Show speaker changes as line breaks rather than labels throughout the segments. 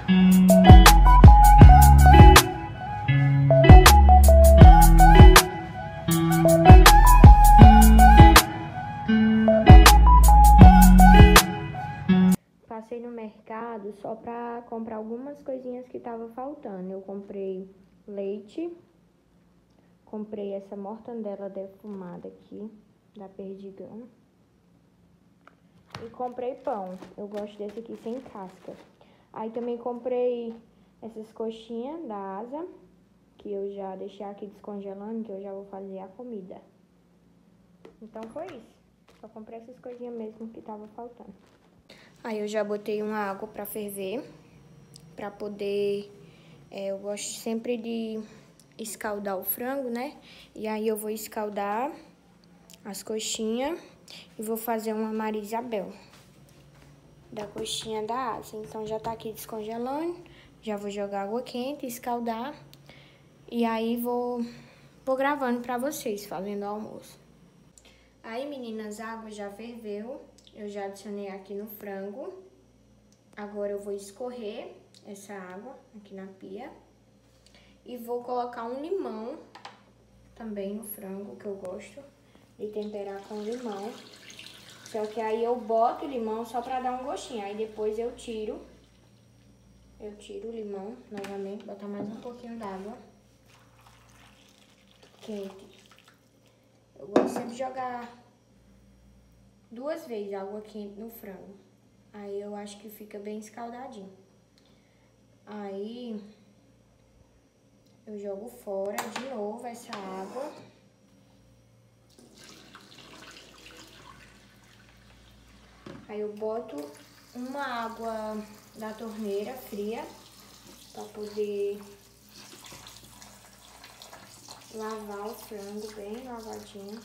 Passei no mercado só pra comprar algumas coisinhas que tava faltando. Eu comprei leite, comprei essa mortandela defumada aqui, da Perdigão. E comprei pão, eu gosto desse aqui sem casca. Aí também comprei essas coxinhas da Asa, que eu já deixei aqui descongelando, que eu já vou fazer a comida. Então foi isso, só comprei essas coisinhas mesmo que tava faltando. Aí eu já botei uma água pra ferver, pra poder... eu gosto sempre de escaldar o frango, né? E aí eu vou escaldar as coxinhas e vou fazer uma Maria Isabel da coxinha da Asa. Então já tá aqui descongelando, já vou jogar água quente, escaldar. E aí vou gravando pra vocês, fazendo o almoço. Aí, meninas, a água já ferveu. Eu já adicionei aqui no frango. Agora eu vou escorrer essa água aqui na pia. E vou colocar um limão também no frango, que eu gosto de temperar com limão. Só que aí eu boto o limão só pra dar um gostinho. Aí depois eu tiro o limão novamente, botar mais um pouquinho d'água quente. Eu gosto sempre de jogar 2 vezes água quente no frango. Aí eu acho que fica bem escaldadinho. Aí eu jogo fora de novo essa água. Aí eu boto uma água da torneira fria pra poder lavar o frango bem lavadinho.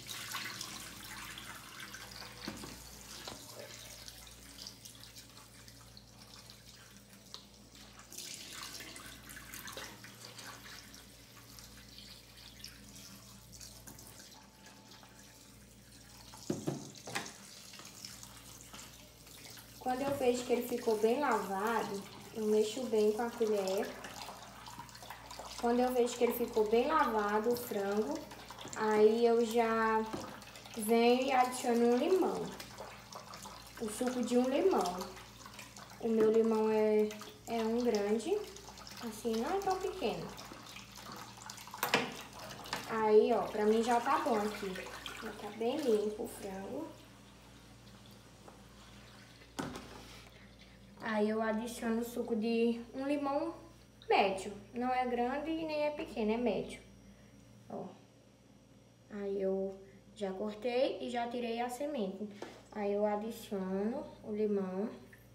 Quando eu vejo que ele ficou bem lavado, eu mexo bem com a colher. Quando eu vejo que ele ficou bem lavado, o frango, aí eu já venho e adiciono um limão. O suco de um limão. O meu limão é um grande, assim, não é tão pequeno. Aí, ó, pra mim já tá bom aqui. Já tá bem limpo o frango. Aí eu adiciono o suco de um limão médio. Não é grande e nem é pequeno, é médio. Ó. Aí eu já cortei e já tirei a semente. Aí eu adiciono o limão.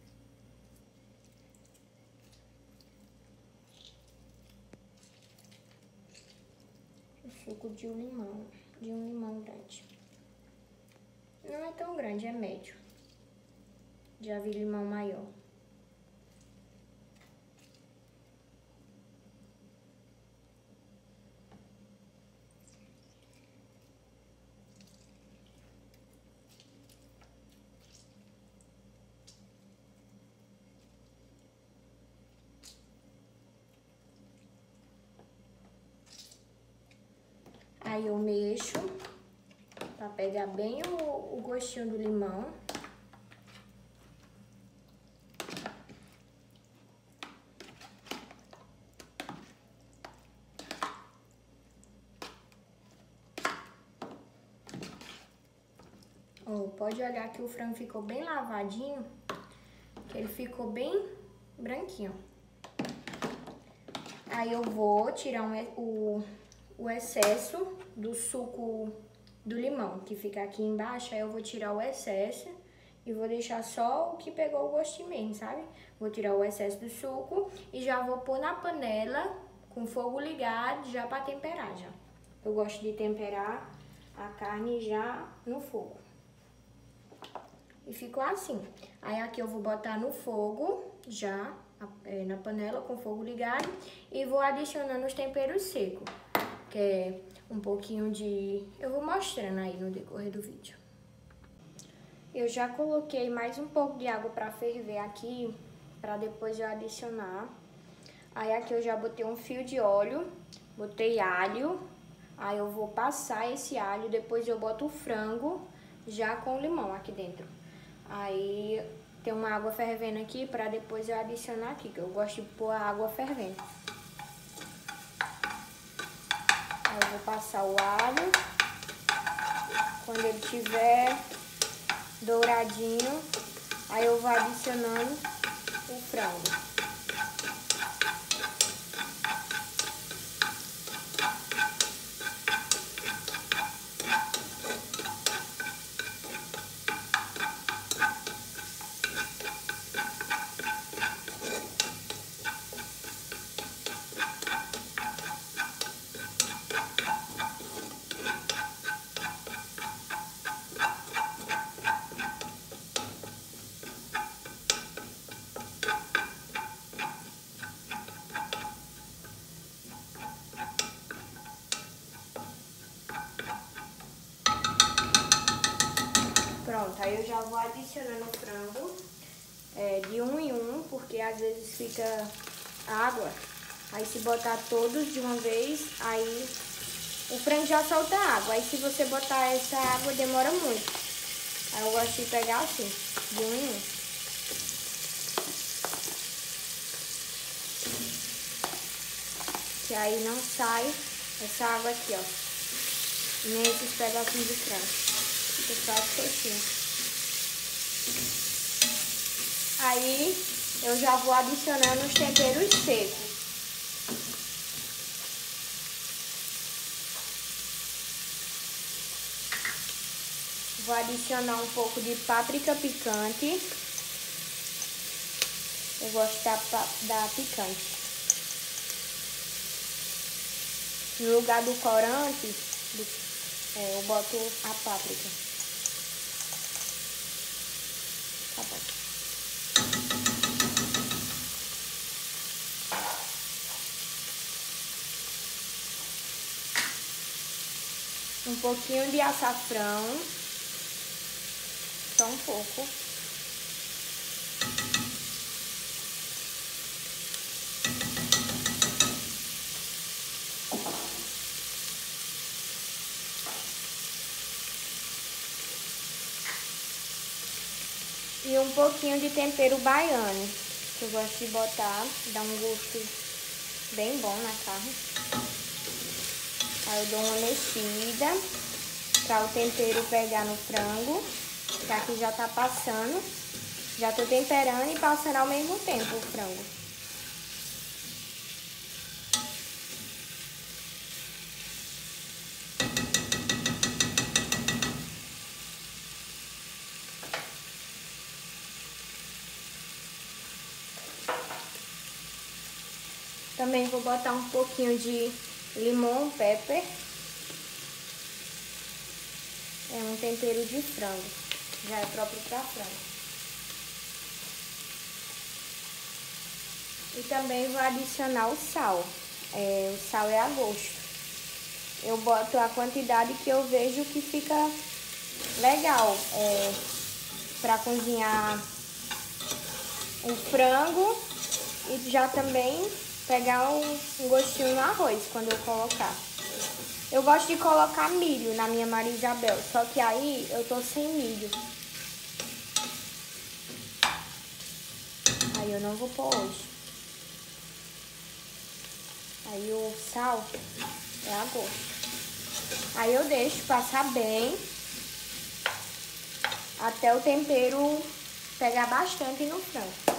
O suco de um limão grande. Não é tão grande, é médio. Já vi limão maior. Aí eu mexo pra pegar bem o gostinho do limão. Ó, pode olhar que o frango ficou bem lavadinho, que ele ficou bem branquinho. Aí eu vou tirar o excesso do suco do limão, que fica aqui embaixo. Aí eu vou tirar o excesso e vou deixar só o que pegou o gostinho mesmo, sabe? Vou tirar o excesso do suco e já vou pôr na panela com fogo ligado já pra temperar já. Eu gosto de temperar a carne já no fogo. E ficou assim. Aí aqui eu vou botar no fogo já, na panela com fogo ligado, e vou adicionando os temperos secos, que é um pouquinho de... eu vou mostrando aí no decorrer do vídeo. Eu já coloquei mais um pouco de água pra ferver aqui, para depois eu adicionar. Aí aqui eu já botei um fio de óleo, botei alho, aí eu vou passar esse alho, depois eu boto o frango já com limão aqui dentro. Aí tem uma água fervendo aqui para depois eu adicionar aqui, que eu gosto de pôr a água fervendo. Aí eu vou passar o alho. Quando ele tiver douradinho, aí eu vou adicionando o frango. Pronto, aí eu já vou adicionando o frango de um em um, porque às vezes fica água. Aí se botar todos de uma vez, aí o frango já solta água. Aí se você botar essa água, demora muito. Aí eu gosto de pegar assim, de um em um. Que aí não sai essa água aqui, ó, nesses pedacinhos de frango. Fica só sequinho. Aí eu já vou adicionando os temperos secos. Vou adicionar um pouco de páprica picante. Eu gosto da picante. No lugar do corante, eu boto a páprica. Tá bom. Um pouquinho de açafrão. Só um pouco. E um pouquinho de tempero baiano, que eu gosto de botar, dá um gosto bem bom na carne. Aí eu dou uma mexida para o tempero pegar no frango, que aqui já tá passando. Já tô temperando e passando ao mesmo tempo o frango. Também vou botar um pouquinho de limão pepper. É um tempero de frango, já é próprio para frango. E também vou adicionar o sal. O sal é a gosto. Eu boto a quantidade que eu vejo que fica legal para cozinhar o frango e já também pegar um gostinho no arroz quando eu colocar. Eu gosto de colocar milho na minha Maria Isabel, só que aí eu tô sem milho. Aí eu não vou pôr hoje. Aí o sal é a gosto. Aí eu deixo passar bem até o tempero pegar bastante no frango.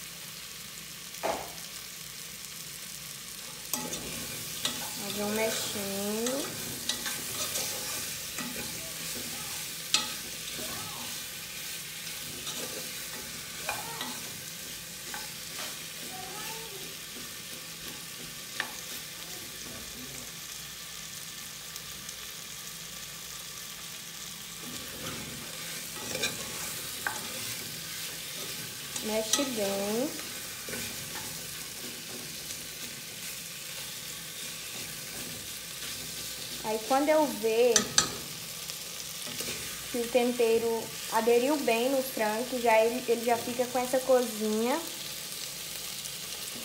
Vou mexendo. Mexe bem. Aí quando eu ver que o tempero aderiu bem no frango, ele já fica com essa corzinha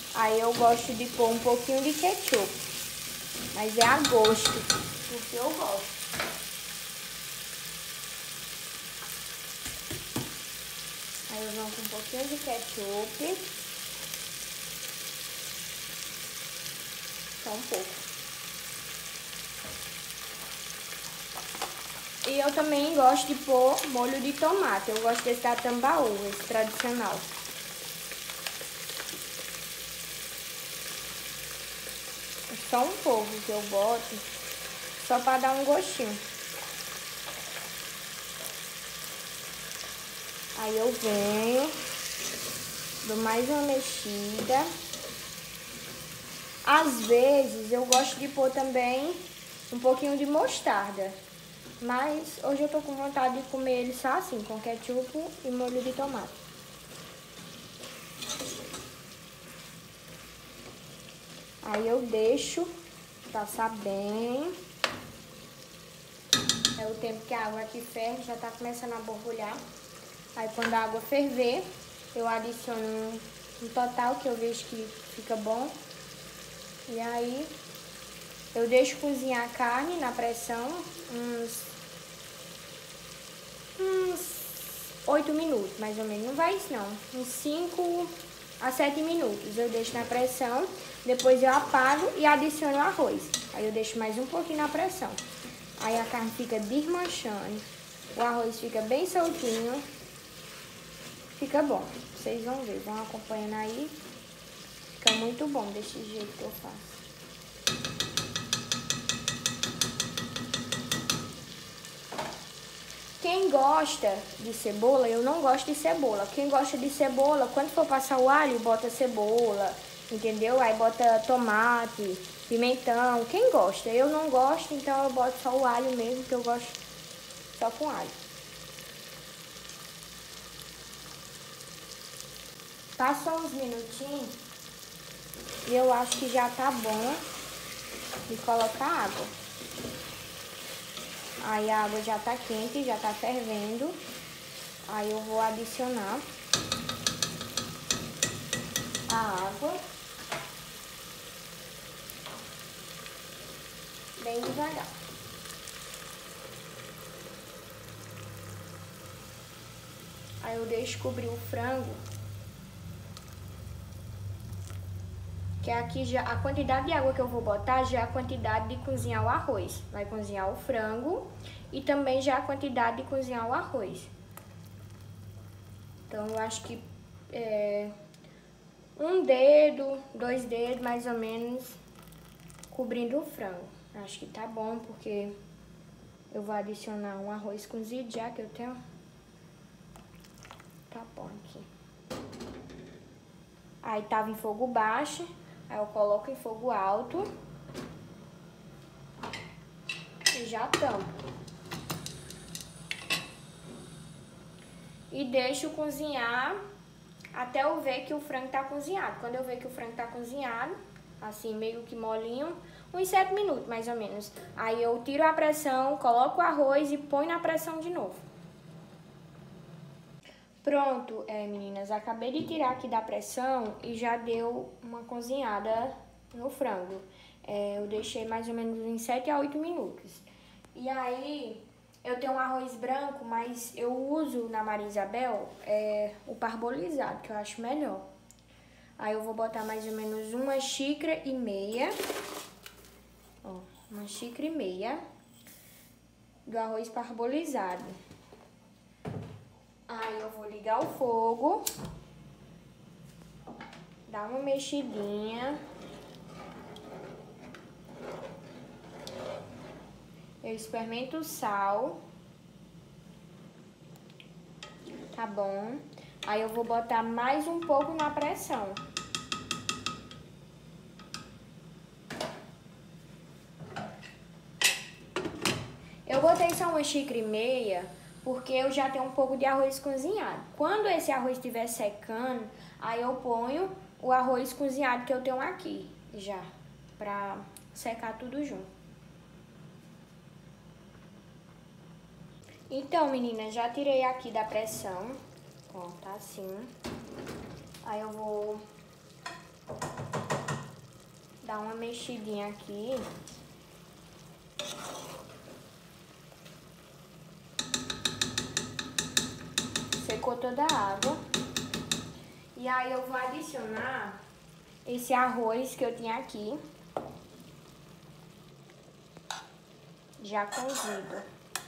Aí eu gosto de pôr um pouquinho de ketchup. Mas é a gosto, porque eu gosto. Aí eu venho com um pouquinho de ketchup. Só um pouco. E eu também gosto de pôr molho de tomate. Eu gosto desse da Tambaú, esse tradicional. Só um pouco que eu boto, só para dar um gostinho. Aí eu venho, dou mais uma mexida. Às vezes eu gosto de pôr também um pouquinho de mostarda. Mas hoje eu tô com vontade de comer ele só assim, com ketchup e molho de tomate. Aí eu deixo passar bem. É o tempo que a água aqui ferve, já tá começando a borbulhar. Aí quando a água ferver, eu adiciono um total que eu vejo que fica bom. E aí eu deixo cozinhar a carne na pressão uns 8 minutos, mais ou menos. Não vai isso não, uns 5 a 7 minutos. Eu deixo na pressão, depois eu apago e adiciono o arroz. Aí eu deixo mais um pouquinho na pressão. Aí a carne fica desmanchando, o arroz fica bem soltinho. Fica bom, vocês vão ver, vão acompanhando aí. Fica muito bom desse jeito que eu faço. Quem gosta de cebola, eu não gosto de cebola. Quem gosta de cebola, quando for passar o alho, bota cebola, entendeu? Aí bota tomate, pimentão. Quem gosta? Eu não gosto, então eu boto só o alho mesmo, que eu gosto só com alho. Passou uns minutinhos e eu acho que já tá bom de colocar água. Aí a água já tá quente, já tá fervendo. Aí eu vou adicionar a água bem devagar. Aí eu deixo cobrir o frango. Que aqui já a quantidade de água que eu vou botar já é a quantidade de cozinhar o arroz. Vai cozinhar o frango e também já a quantidade de cozinhar o arroz. Então eu acho que um dedo, 2 dedos mais ou menos cobrindo o frango. Acho que tá bom porque eu vou adicionar um arroz cozido já que eu tenho. Tá bom aqui. Aí tava em fogo baixo. Aí eu coloco em fogo alto e já tampo. E deixo cozinhar até eu ver que o frango tá cozinhado. Quando eu ver que o frango tá cozinhado, assim meio que molinho, uns 7 minutos mais ou menos. Aí eu tiro a pressão, coloco o arroz e ponho na pressão de novo. Pronto, meninas, acabei de tirar aqui da pressão e já deu uma cozinhada no frango. Eu deixei mais ou menos uns 7 a 8 minutos. E aí, eu tenho um arroz branco, mas eu uso na Maria Isabel o parbolizado, que eu acho melhor. Aí eu vou botar mais ou menos 1,5 xícaras. Ó, 1,5 xícaras do arroz parbolizado. Aí eu vou ligar o fogo, dar uma mexidinha. Eu experimento o sal. Tá bom. Aí eu vou botar mais um pouco na pressão. Eu botei só 1,5 xícaras porque eu já tenho um pouco de arroz cozinhado. Quando esse arroz estiver secando, aí eu ponho o arroz cozinhado que eu tenho aqui já, pra secar tudo junto. Então, meninas, já tirei aqui da pressão, ó, tá assim. Aí eu vou Dá uma mexidinha aqui. Secou toda a água. E aí eu vou adicionar esse arroz que eu tinha aqui, já cozido.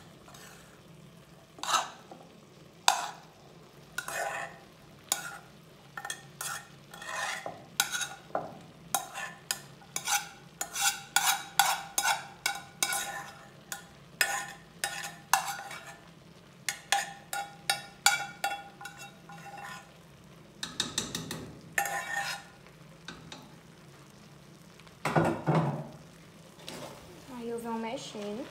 Aí eu venho mexendo.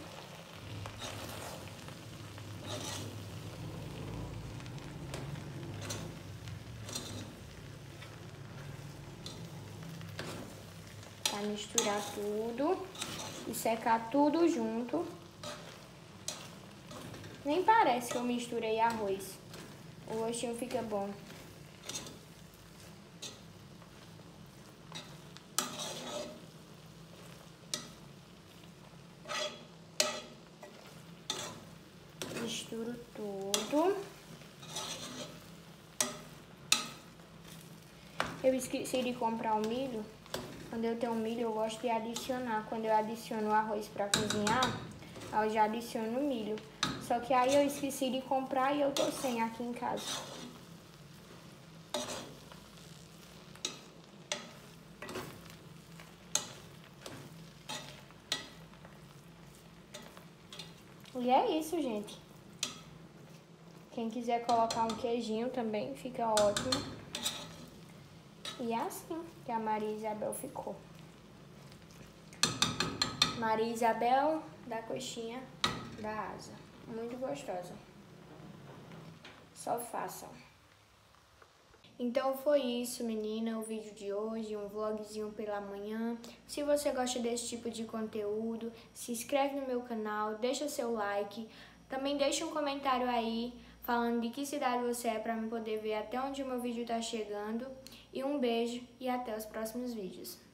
Pra misturar tudo e secar tudo junto. Nem parece que eu misturei arroz. O gostinho fica bom. Misturo tudo. Eu esqueci de comprar o milho. Quando eu tenho milho, eu gosto de adicionar. Quando eu adiciono o arroz para cozinhar, eu já adiciono o milho. Só que aí eu esqueci de comprar e eu tô sem aqui em casa. E é isso, gente. Quem quiser colocar um queijinho também, fica ótimo. E é assim que a Maria Isabel ficou. Maria Isabel da coxinha da asa. Muito gostosa. Só façam. Então foi isso, menina, o vídeo de hoje, um vlogzinho pela manhã. Se você gosta desse tipo de conteúdo, se inscreve no meu canal, deixa seu like. Também deixa um comentário aí falando de que cidade você é para eu poder ver até onde o meu vídeo tá chegando. E um beijo e até os próximos vídeos.